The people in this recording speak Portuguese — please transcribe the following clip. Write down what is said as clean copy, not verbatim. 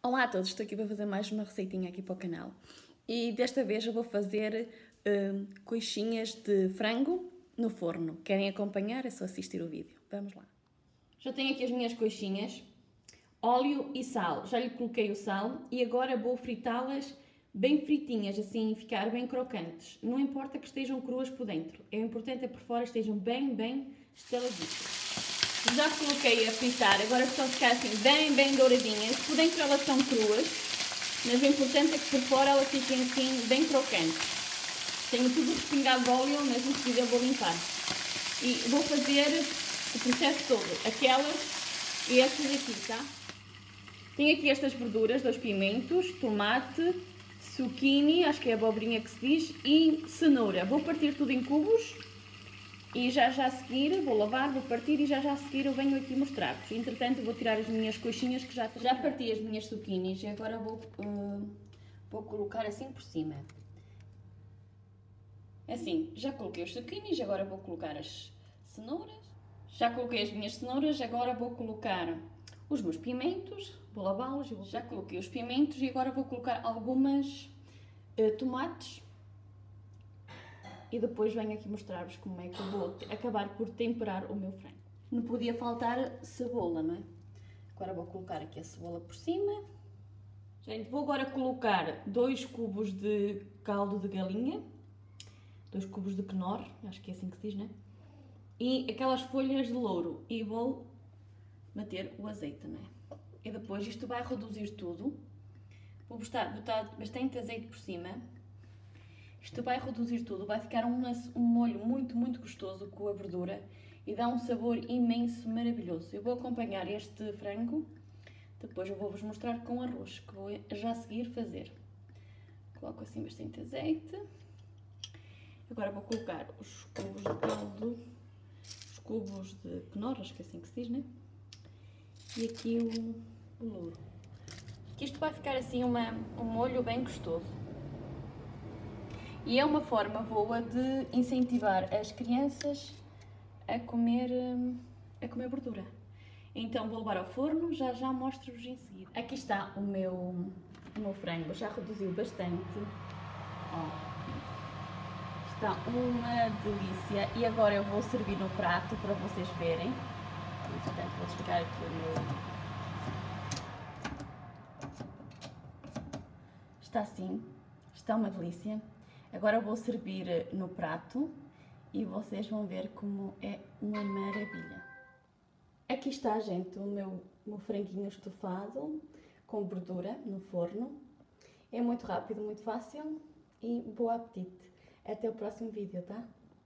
Olá a todos, estou aqui para fazer mais uma receitinha aqui para o canal. E desta vez eu vou fazer coxinhas de frango no forno. Querem acompanhar? É só assistir o vídeo. Vamos lá. Já tenho aqui as minhas coxinhas, óleo e sal. Já lhe coloquei o sal e agora vou fritá-las bem fritinhas, assim ficar bem crocantes. Não importa que estejam cruas por dentro, o importante é por fora estejam bem estaladitas. Já coloquei a fritar, agora estão a ficar assim bem douradinhas. Por dentro elas estão cruas, mas o importante é que por fora elas fiquem assim bem crocantes. Tenho tudo respingado de óleo, mas em seguida eu vou limpar. E vou fazer o processo todo, aquelas e estas aqui, tá? Tenho aqui estas verduras, 2 pimentos, tomate, zucchini, acho que é a abobrinha que se diz, e cenoura. Vou partir tudo em cubos. E já a seguir, vou lavar, vou partir e já a seguir eu venho aqui mostrar-vos. Entretanto, vou tirar as minhas coxinhas que já parti as minhas zucchinis e agora vou colocar assim por cima. Assim, já coloquei os zucchinis, agora vou colocar as cenouras. Já coloquei as minhas cenouras, agora vou colocar os meus pimentos, vou lavá-los. Já coloquei os pimentos e agora vou colocar algumas tomates. E depois venho aqui mostrar-vos como é que eu vou acabar por temperar o meu frango. Não podia faltar cebola, não é? Agora vou colocar aqui a cebola por cima. Gente, vou agora colocar 2 cubos de caldo de galinha. 2 cubos de Knorr, acho que é assim que se diz, não é? E aquelas folhas de louro. E vou meter o azeite, não é? E depois isto vai reduzir tudo. Vou botar bastante azeite por cima. Isto vai reduzir tudo, vai ficar um molho muito gostoso com a verdura e dá um sabor imenso, maravilhoso. Eu vou acompanhar este frango, depois eu vou-vos mostrar com arroz, que vou já a seguir fazer. Coloco assim bastante azeite. Agora vou colocar os cubos de caldo, os cubos de Knorr, acho que é assim que se diz, né? E aqui o louro. Que isto vai ficar assim um molho bem gostoso. E é uma forma boa de incentivar as crianças a comer verdura. Então vou levar ao forno, já mostro-vos em seguida. Aqui está o meu frango, já reduziu bastante. Ó, está uma delícia. E agora eu vou servir no prato para vocês verem. Portanto, vou desligar aqui o meu... Está assim, está uma delícia. Agora vou servir no prato e vocês vão ver como é uma maravilha. Aqui está, gente, o meu franguinho estufado com verdura no forno. É muito rápido, muito fácil e bom apetite. Até o próximo vídeo, tá?